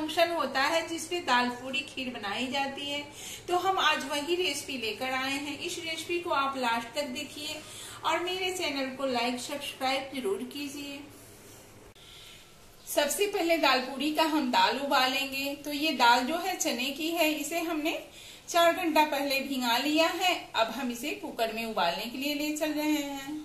Function होता है जिसपे दाल पूरी खीर बनाई जाती है। तो हम आज वही रेसिपी लेकर आए हैं। इस रेसिपी को आप लास्ट तक देखिए और मेरे चैनल को लाइक सब्सक्राइब जरूर कीजिए। सबसे पहले दाल पूरी का हम दाल उबालेंगे। तो ये दाल जो है चने की है, इसे हमने 4 घंटा पहले भिगा लिया है। अब हम इसे कुकर में उबालने के लिए ले चल रहे हैं।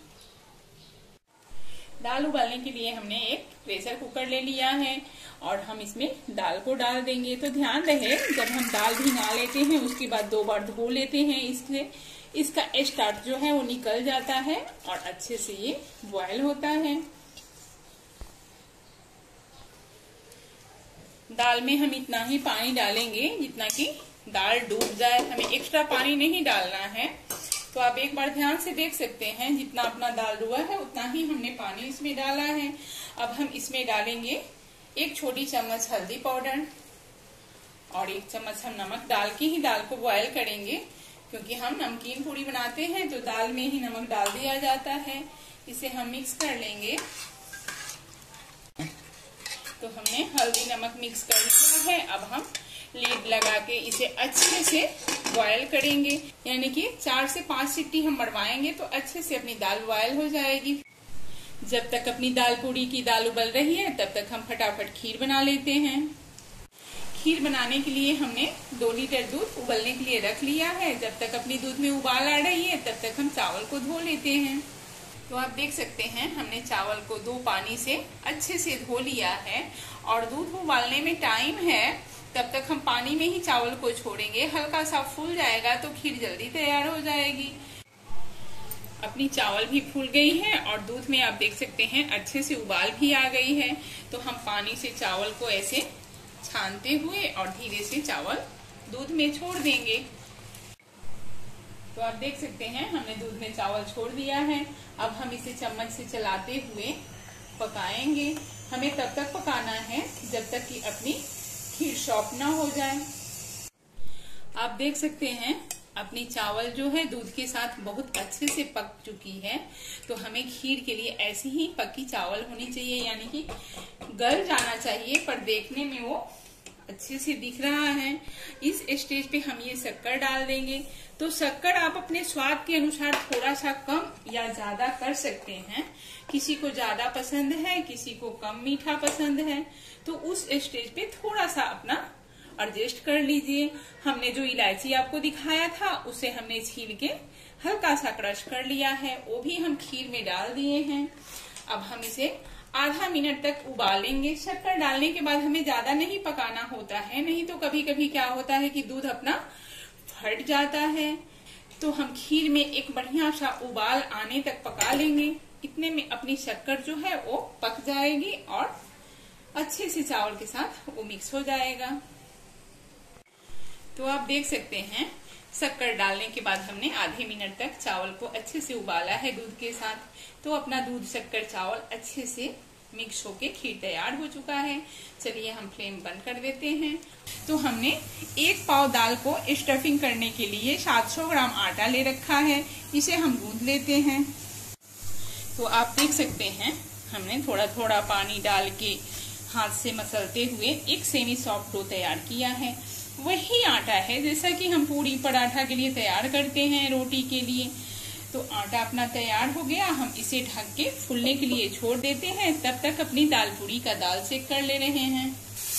दाल उबालने के लिए हमने एक प्रेशर कुकर ले लिया है और हम इसमें दाल को डाल देंगे। तो ध्यान रहे, जब हम दाल भिगा लेते हैं उसके बाद 2 बार धो लेते हैं, इसलिए इसका स्टार्च जो है वो निकल जाता है और अच्छे से ये बॉयल होता है। दाल में हम इतना ही पानी डालेंगे जितना कि दाल डूब जाए, हमें एक्स्ट्रा पानी नहीं डालना है। तो आप एक बार ध्यान से देख सकते हैं, जितना अपना दाल डूबा है उतना ही हमने पानी इसमें डाला है। अब हम इसमें डालेंगे 1 छोटी चम्मच हल्दी पाउडर और 1 चम्मच हम नमक डाल के ही दाल को बॉयल करेंगे, क्योंकि हम नमकीन पूरी बनाते हैं तो दाल में ही नमक डाल दिया जाता है। इसे हम मिक्स कर लेंगे। तो हमने हल्दी नमक मिक्स कर लिया है। अब हम लीड लगा के इसे अच्छे से बॉयल करेंगे, यानी कि 4 से 5 सीटी हम मरवाएंगे तो अच्छे से अपनी दाल बॉयल हो जाएगी। जब तक अपनी दाल पूरी की दाल उबल रही है तब तक हम फटाफट खीर बना लेते हैं। खीर बनाने के लिए हमने 2 लीटर दूध उबलने के लिए रख लिया है। जब तक अपनी दूध में उबाल आ रही है तब तक हम चावल को धो लेते हैं। तो आप देख सकते हैं, हमने चावल को 2 पानी से अच्छे से धो लिया है और दूध उबालने में टाइम है, तब तक हम पानी में ही चावल को छोड़ेंगे। हल्का सा फूल जाएगा तो खीर जल्दी तैयार हो जाएगी। अपनी चावल भी फूल गई है और दूध में आप देख सकते हैं अच्छे से उबाल भी आ गई है। तो हम पानी से चावल को ऐसे छानते हुए और धीरे से चावल दूध में छोड़ देंगे। तो आप देख सकते हैं, हमने दूध में चावल छोड़ दिया है। अब हम इसे चम्मच से चलाते हुए पकाएंगे। हमें तब तक पकाना है जब तक कि अपनी खीर सॉफ्ट ना हो जाए। आप देख सकते हैं, अपनी चावल जो है दूध के साथ बहुत अच्छे से पक चुकी है। तो हमें खीर के लिए ऐसी ही पकी चावल होनी चाहिए, यानी कि गल जाना चाहिए पर देखने में वो अच्छे से दिख रहा है। इस स्टेज पे हम ये शक्कर डाल देंगे। तो शक्कर आप अपने स्वाद के अनुसार थोड़ा सा कम या ज्यादा कर सकते हैं। किसी को ज्यादा पसंद है, किसी को कम मीठा पसंद है, तो उस स्टेज पे थोड़ा सा अपना एडजस्ट कर लीजिए। हमने जो इलायची आपको दिखाया था उसे हमने छील के हल्का सा क्रश कर लिया है, वो भी हम खीर में डाल दिए हैं। अब हम इसे आधा मिनट तक उबालेंगे। शक्कर डालने के बाद हमें ज्यादा नहीं पकाना होता है, नहीं तो कभी कभी क्या होता है कि दूध अपना फट जाता है। तो हम खीर में एक बढ़िया सा उबाल आने तक पका लेंगे। इतने में अपनी शक्कर जो है वो पक जाएगी और अच्छे से चावल के साथ वो मिक्स हो जाएगा। तो आप देख सकते हैं, शक्कर डालने के बाद हमने आधे मिनट तक चावल को अच्छे से उबाला है दूध के साथ। तो अपना दूध शक्कर चावल अच्छे से मिक्स होके खीर तैयार हो चुका है। चलिए हम फ्लेम बंद कर देते हैं। तो हमने 1 पाव दाल को स्टफिंग करने के लिए 700 ग्राम आटा ले रखा है, इसे हम गूंथ लेते हैं। तो आप देख सकते हैं, हमने थोड़ा थोड़ा पानी डाल के हाथ से मसलते हुए एक सेमी सॉफ्ट डो तैयार किया है। वही आटा है जैसा कि हम पूरी पराठा के लिए तैयार करते हैं, रोटी के लिए। तो आटा अपना तैयार हो गया, हम इसे ढक के फूलने के लिए छोड़ देते हैं। तब तक अपनी दाल पूरी का दाल सेक कर ले रहे हैं।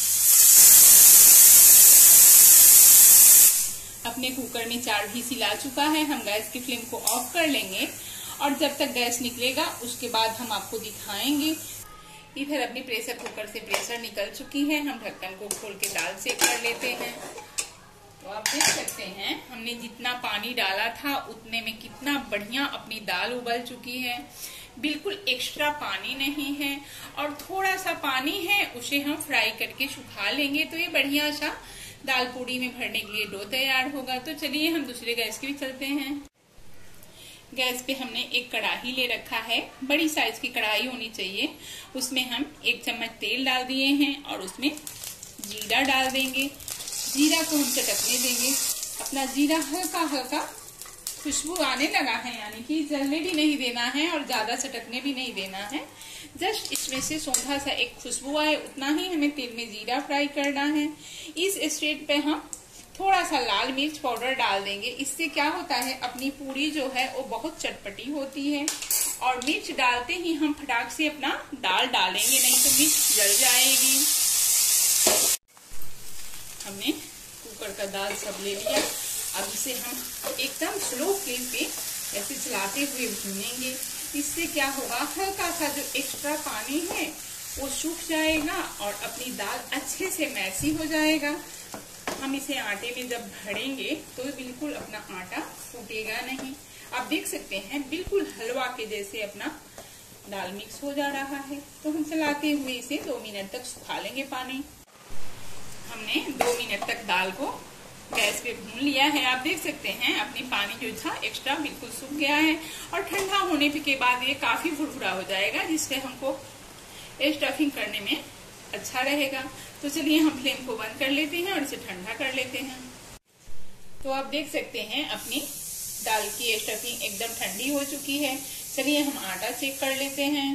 अपने कुकर में 4 व्हिसिल आ चुका है। हम गैस की फ्लेम को ऑफ कर लेंगे और जब तक गैस निकलेगा उसके बाद हम आपको दिखाएंगे। इधर अपनी प्रेशर कुकर से प्रेशर निकल चुकी है। हम ढक्कन को खोल के दाल सेक कर लेते हैं। तो आप देख सकते हैं, हमने जितना पानी डाला था उतने में कितना बढ़िया अपनी दाल उबल चुकी है। बिल्कुल एक्स्ट्रा पानी नहीं है और थोड़ा सा पानी है, उसे हम फ्राई करके सुखा लेंगे तो ये बढ़िया सा दाल पूरी में भरने के लिए डो तैयार होगा। तो चलिए हम दूसरे गैस की भी चलते हैं। गैस पे हमने एक कढ़ाई ले रखा है, बड़ी साइज की कढ़ाई होनी चाहिए। उसमें हम 1 चम्मच तेल डाल दिए हैं और उसमें जीरा डाल देंगे। जीरा को हम चटकने देंगे। अपना जीरा हल्का हल्का खुशबू आने लगा है, यानी कि जलने भी नहीं देना है और ज्यादा चटकने भी नहीं देना है। जस्ट इसमें से सोंधा सा एक खुशबू आए उतना ही हमें तेल में जीरा फ्राई करना है। इस स्टेज पे हम थोड़ा सा लाल मिर्च पाउडर डाल देंगे। इससे क्या होता है, अपनी पूरी जो है वो बहुत चटपटी होती है। और मिर्च डालते ही हम फटाक से अपना दाल डालेंगे, नहीं तो मिर्च जल जाएगी। हमने कुकर का दाल सब ले लिया। अब इसे हम एकदम स्लो फ्लेम पे ऐसे चलाते हुए भूनेंगे। इससे क्या होगा, हल्का सा जो एक्स्ट्रा पानी है वो सूख जाएगा और अपनी दाल अच्छे से मैसी हो जाएगा। हम इसे आटे में जब भरेंगे तो बिल्कुल अपना आटा फूटेगा नहीं। आप देख सकते हैं बिल्कुल हलवा के जैसे अपना दाल मिक्स हो जा रहा है। तो हम चलाते हुए इसे 2 मिनट तक सुखा लेंगे पानी। हमने 2 मिनट तक दाल को गैस पे भून लिया है। आप देख सकते हैं अपनी पानी जो था एक्स्ट्रा बिल्कुल सूख गया है और ठंडा होने के बाद ये काफी भुरभुरा हो जाएगा, जिससे हमको स्टफिंग करने में अच्छा रहेगा। तो चलिए हम फ्लेम को बंद कर लेते हैं और इसे ठंडा कर लेते हैं। तो आप देख सकते हैं अपनी दाल की स्टफिंग एकदम ठंडी हो चुकी है। चलिए हम आटा चेक कर लेते हैं।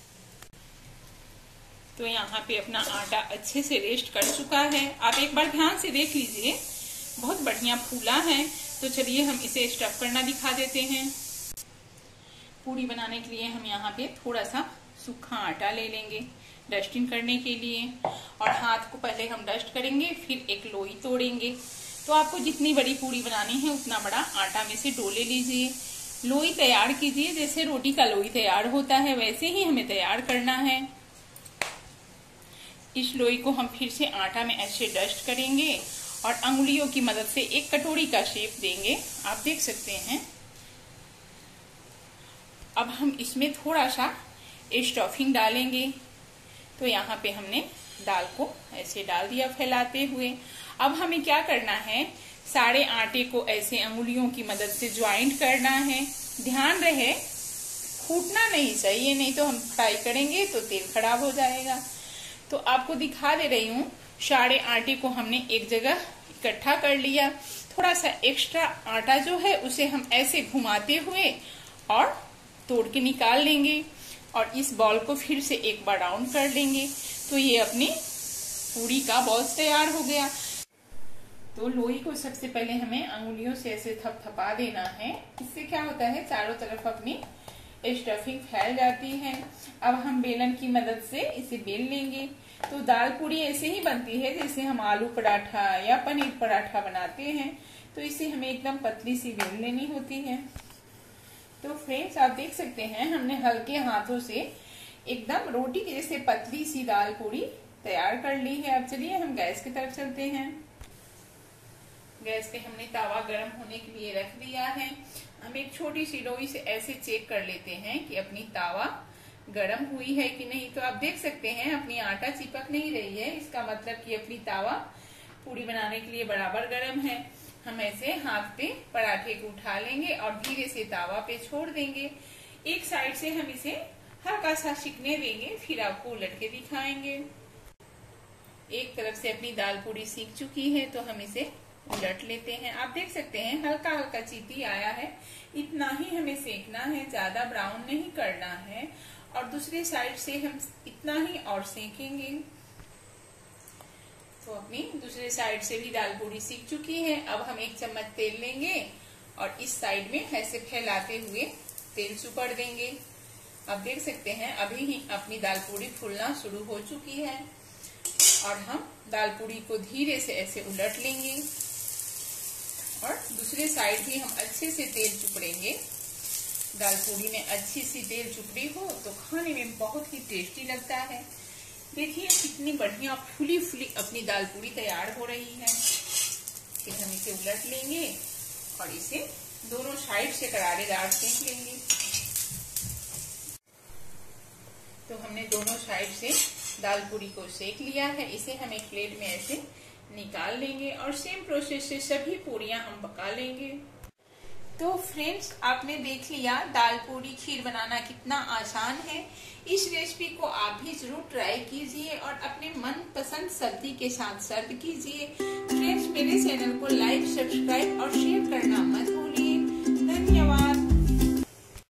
तो यहाँ पे अपना आटा अच्छे से रेस्ट कर चुका है। आप एक बार ध्यान से देख लीजिए, बहुत बढ़िया फूला है। तो चलिए हम इसे स्टफ करना दिखा देते हैं। पूरी बनाने के लिए हम यहाँ पे थोड़ा सा सूखा आटा ले लेंगे डस्टिंग करने के लिए, और हाथ को पहले हम डस्ट करेंगे, फिर एक लोई तोड़ेंगे। तो आपको जितनी बड़ी पूरी बनानी है उतना बड़ा आटा में से डोले लीजिए। लोई तैयार कीजिए, जैसे रोटी का लोई तैयार होता है वैसे ही हमें तैयार करना है। इस लोई को हम फिर से आटा में ऐसे डस्ट करेंगे और अंगुलियों की मदद से एक कटोरी का शेप देंगे। आप देख सकते हैं। अब हम इसमें थोड़ा सा स्टफिंग डालेंगे। तो यहाँ पे हमने दाल को ऐसे डाल दिया फैलाते हुए। अब हमें क्या करना है, सारे आटे को ऐसे अंगुलियों की मदद से ज्वाइंट करना है। ध्यान रहे फूटना नहीं चाहिए, नहीं तो हम फ्राई करेंगे तो तेल खराब हो जाएगा। तो आपको दिखा दे रही हूँ, सारे आटे को हमने एक जगह इकट्ठा कर लिया। थोड़ा सा एक्स्ट्रा आटा जो है उसे हम ऐसे घुमाते हुए और तोड़ के निकाल लेंगे और इस बॉल को फिर से एक बार राउंड कर लेंगे। तो ये अपनी पूरी का बॉल तैयार हो गया। तो लोई को सबसे पहले हमें अंगुलियों से ऐसे थपथपा देना है। इससे क्या होता है, चारों तरफ अपनी स्टफिंग फैल जाती है। अब हम बेलन की मदद से इसे बेल लेंगे। तो दाल पूरी ऐसे ही बनती है जैसे हम आलू पराठा या पनीर पराठा बनाते हैं। तो इसे हमें एकदम पतली सी बेल लेनी होती है। तो फ्रेंड्स आप देख सकते हैं हमने हल्के हाथों से एकदम रोटी के जैसे पतली सी दाल पूरी तैयार कर ली है। अब चलिए हम गैस की तरफ चलते हैं। गैस पे हमने तवा गर्म होने के लिए रख दिया है। हम एक छोटी सी लोई से ऐसे चेक कर लेते हैं कि अपनी तावा गर्म हुई है कि नहीं। तो आप देख सकते हैं अपनी आटा चिपक नहीं रही है, इसका मतलब कि अपनी तावा पूरी बनाने के लिए बराबर गर्म है। हम ऐसे हाथ पे पराठे को उठा लेंगे और धीरे से तावा पे छोड़ देंगे। एक साइड से हम इसे हल्का सा सिकने देंगे, फिर आपको उलट के दिखाएंगे। एक तरफ से अपनी दाल पूरी सीख चुकी है तो हम इसे उलट लेते हैं। आप देख सकते हैं हल्का हल्का चीटी आया है, इतना ही हमें सेकना है, ज्यादा ब्राउन नहीं करना है। और दूसरी साइड से हम इतना ही और सेकेंगे। तो अपनी दूसरे साइड से भी दाल पूरी सीख चुकी है। अब हम एक चम्मच तेल लेंगे और इस साइड में ऐसे फैलाते हुए तेल सुपड़ देंगे। आप देख सकते हैं अभी ही अपनी दाल पूरी फूलना शुरू हो चुकी है। और हम दाल पूरी को धीरे से ऐसे उलट लेंगे और दूसरे साइड भी हम अच्छे से तेल चुपड़ेंगे। दाल पूरी में अच्छी सी तेल चुपड़ी हो तो खाने में बहुत ही टेस्टी लगता है। देखिए कितनी बढ़िया फूली फूली अपनी दाल पूरी तैयार हो रही है। फिर हम इसे उलट लेंगे और इसे दोनों साइड से करारेदार सेक लेंगे। तो हमने दोनों साइड से दाल पूरी को सेक लिया है। इसे हम एक प्लेट में ऐसे निकाल लेंगे और सेम प्रोसेस से सभी पूरियां हम पका लेंगे। तो फ्रेंड्स आपने देख लिया दाल पूरी खीर बनाना कितना आसान है। इस रेसिपी को आप भी जरूर ट्राई कीजिए और अपने मनपसंद सब्जी के साथ सर्व कीजिए। फ्रेंड्स मेरे चैनल को लाइक, सब्सक्राइब और शेयर करना मत भूलिए।